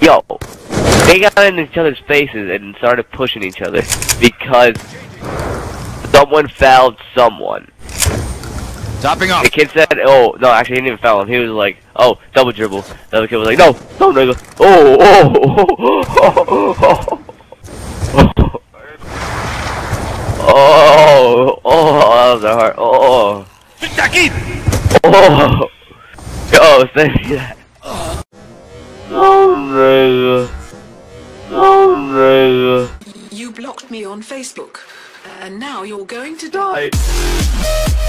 Yo, they got in each other's faces and started pushing each other because someone fouled someone. Topping off. The kid said, oh, no, actually he didn't even foul him. He was like, oh, double dribble. The other kid was like, no, no, nigga. Oh, that was hard. Oh. Oh. Yo, say that. No, nigga. No, nigga. You blocked me on Facebook, and now you're going to die.